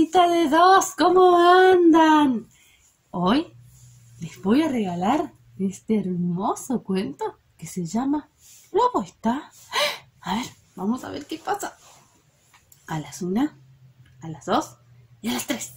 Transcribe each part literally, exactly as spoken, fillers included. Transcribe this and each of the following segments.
Manita de dos, ¿cómo andan? Hoy les voy a regalar este hermoso cuento que se llama Lobo está. A ver, vamos a ver qué pasa. A las una, a las dos y a las tres.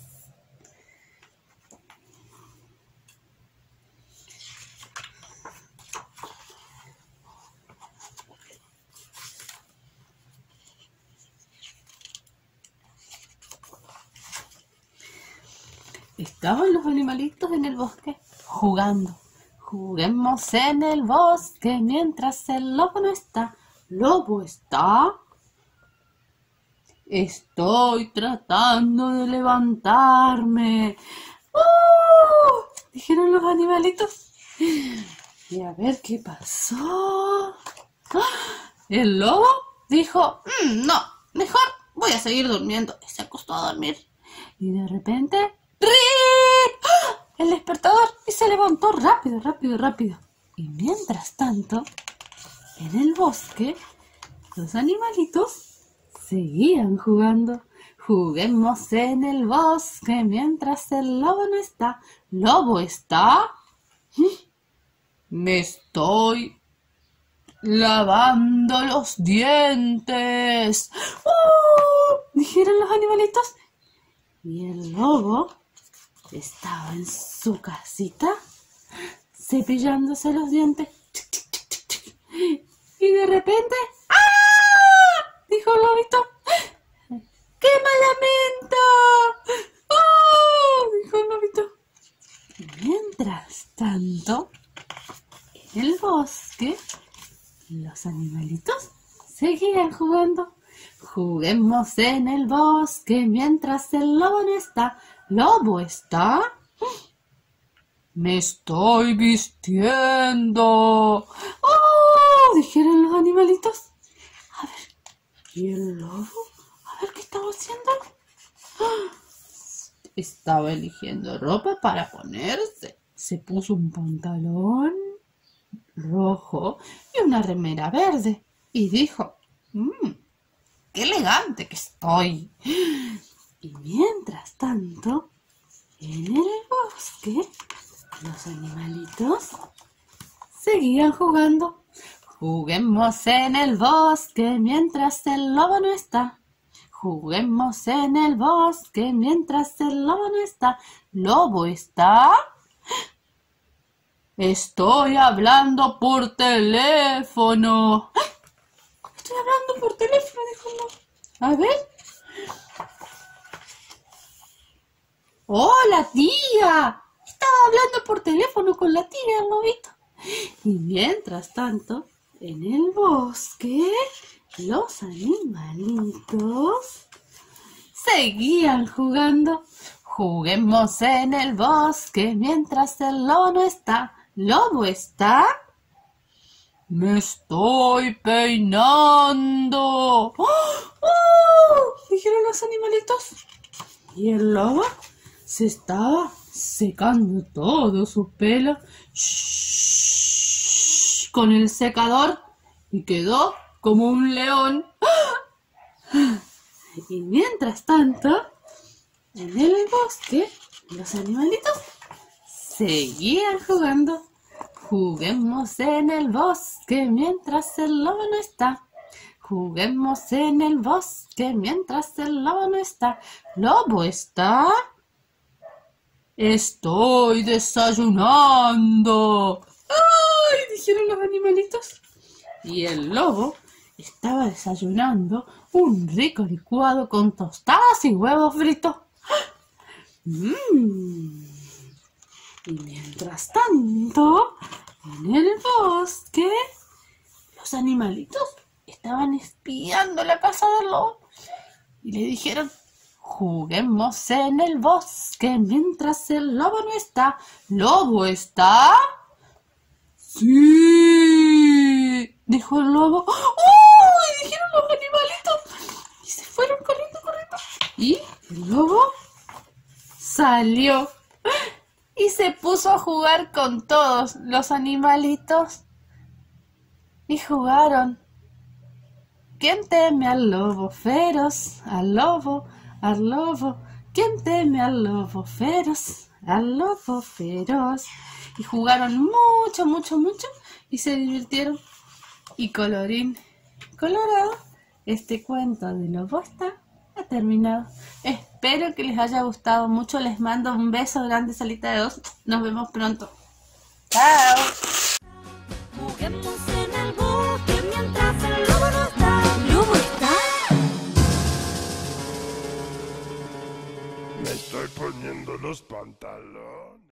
Estaban los animalitos en el bosque jugando. Juguemos en el bosque mientras el lobo no está. ¿Lobo está? Estoy tratando de levantarme. ¡Uh! Dijeron los animalitos. Y a ver qué pasó. El lobo dijo, mmm, no, mejor voy a seguir durmiendo. Y se acostó a dormir. Y de repente, ¡rin! El despertador, y se levantó rápido, rápido, rápido. Y mientras tanto, en el bosque, los animalitos seguían jugando. Juguemos en el bosque mientras el lobo no está. ¿Lobo está? Me estoy lavando los dientes. ¡Uh! Dijeron los animalitos. Y el lobo estaba en su casita cepillándose los dientes. Y de repente, ¡ah! Dijo el lobito. ¡Qué lamento! ¡Oh! Dijo el lobito. Y mientras tanto, en el bosque, los animalitos seguían jugando. Juguemos en el bosque mientras el lobo no está. ¿Lobo está? Me estoy vistiendo. ¡Oh! Dijeron los animalitos. A ver, ¿y el lobo? A ver qué estaba haciendo. Estaba eligiendo ropa para ponerse. Se puso un pantalón rojo y una remera verde. Y dijo, mmm, ¡qué elegante que estoy! Y mientras tanto, en el bosque, los animalitos seguían jugando. Juguemos en el bosque mientras el lobo no está. Juguemos en el bosque mientras el lobo no está. ¿Lobo está? Estoy hablando por teléfono. Estoy hablando por teléfono, dijo el lobo. A ver. ¡Hola, tía! Estaba hablando por teléfono con la tía, el lobito. Y mientras tanto, en el bosque, los animalitos seguían jugando. Juguemos en el bosque mientras el lobo no está. ¿Lobo está? Me estoy peinando. ¡Oh! ¡Oh! Dijeron los animalitos. Y el lobo se estaba secando todo su pelo shh, con el secador y quedó como un león. Y mientras tanto, en el bosque, los animalitos seguían jugando. Juguemos en el bosque mientras el lobo no está. Juguemos en el bosque mientras el lobo no está. ¿Lobo está? Estoy desayunando. ¡Ay! Dijeron los animalitos. Y el lobo estaba desayunando un rico licuado con tostadas y huevos fritos. ¡Mmm! Y mientras tanto, en el bosque, los animalitos estaban espiando la casa del lobo y le dijeron, juguemos en el bosque mientras el lobo no está. ¿Lobo está? Sí, dijo el lobo. ¡Oh! Y dijeron los animalitos y se fueron corriendo, corriendo. Y el lobo salió y se puso a jugar con todos los animalitos y jugaron. ¿Quién teme al lobo feroz? Al lobo, al lobo, ¿Quién teme a lobo feroz? Al lobo feroz. Y jugaron mucho, mucho, mucho y se divirtieron. Y colorín colorado, este cuento de Lobosta ha terminado. Espero que les haya gustado mucho. Les mando un beso grande, salita de dos. Nos vemos pronto. Chao. Juguemos en el bosque mientras el lobo no está. ¿Lobo está? Me estoy poniendo los pantalones.